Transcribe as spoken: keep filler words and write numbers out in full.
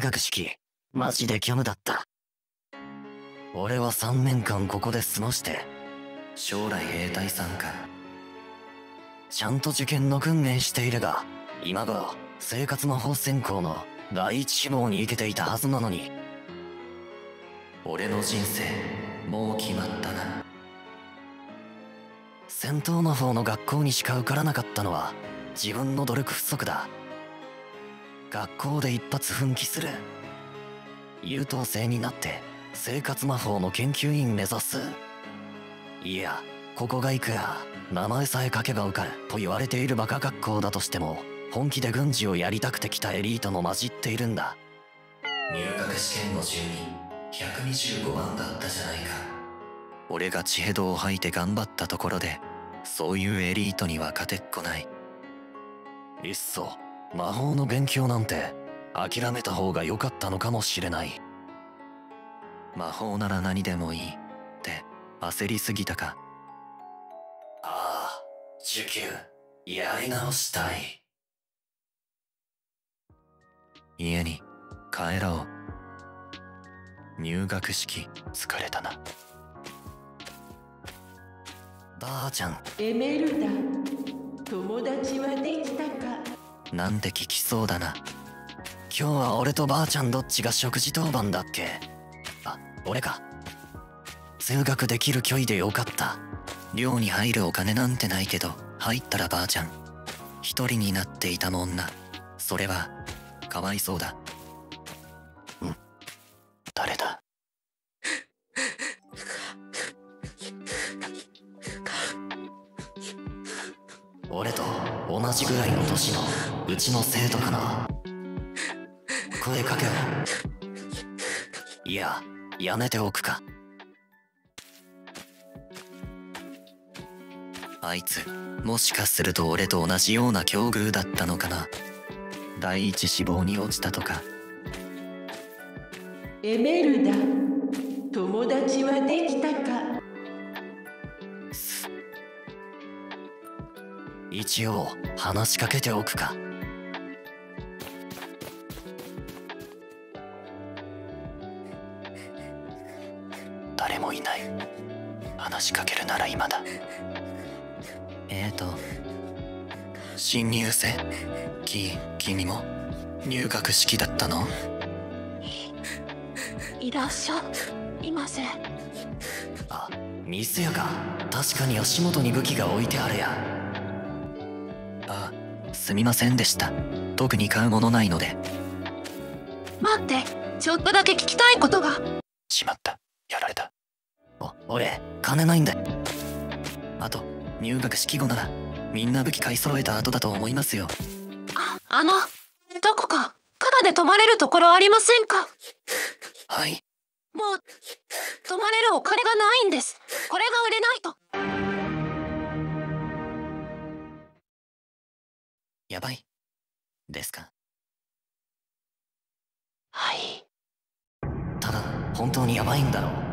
学式、マジで虚無だった。俺はさんねんかんここで過ごして、将来兵隊さんか。ちゃんと受験の訓練しているが、今頃、生活魔法専攻の第一志望に行けていたはずなのに。俺の人生、もう決まったな。戦闘魔法の学校にしか受からなかったのは、自分の努力不足だ。学校で一発奮起する。優等生になって生活魔法の研究員目指す。いや、ここがいくら名前さえ書けば受かると言われているバカ学校だとしても、本気で軍事をやりたくて来たエリートも混じっているんだ。入学試験の順位ひゃくにじゅうごばんだったじゃないか。俺が血ヘドを吐いて頑張ったところで、そういうエリートには勝てっこない。いっそ魔法の勉強なんて諦めた方が良かったのかもしれない。魔法なら何でもいいって焦りすぎたか。ああ、受験やり直したい。家に帰ろう。入学式疲れたな。ばあちゃん。 エメルダ、友達はできたか。 なんて聞きそうだな。今日は俺とばあちゃんどっちが食事当番だっけ。あ、俺か。通学できる距離でよかった。寮に入るお金なんてないけど、入ったらばあちゃん一人になっていたもんな。それはかわいそうだ。ん、誰だ。俺と同じぐらいの年のうちの生徒かな。声かけろ。いや、やめておくか。あいつもしかすると俺と同じような境遇だったのかな。第一志望に落ちたとか。 エメルダ、友達はできたか。 一応話しかけておくか。誰もいない。話しかけるなら今だ。えーと新入生、き君も入学式だったの？ いらっしゃいませ。 あ、店やか。確かに足元に武器が置いてあるや。あ、すみませんでした。特に買うものないので。 待って、ちょっとだけ聞きたいことが。 しまった、やられた。お、俺金ないんだ。あと入学式後ならみんな武器買い揃えた後だと思いますよ。 あ、あのどこかタダで泊まれるところありませんか？ はい。 もう泊まれるお金がないんです。これが売れないと。 やばいですか？ はい。 ただ本当にやばいんだろう。